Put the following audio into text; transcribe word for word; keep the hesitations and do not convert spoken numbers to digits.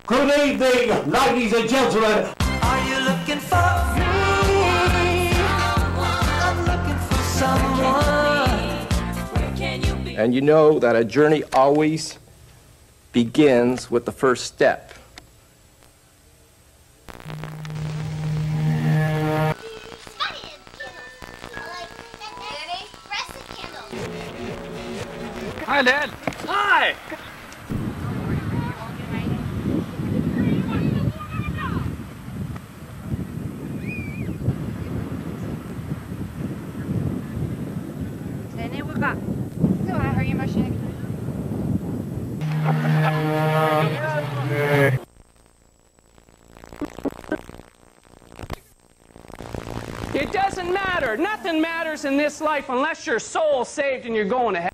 Good evening, ladies and gentlemen. Are you looking for me? I'm looking for someone. Where can you be? And you know that a journey always begins with the first step. Hi, Dad. Hi. 대내부가 hurry machine. It doesn't matter. Nothing matters in this life unless your soul's saved and you're going to heaven.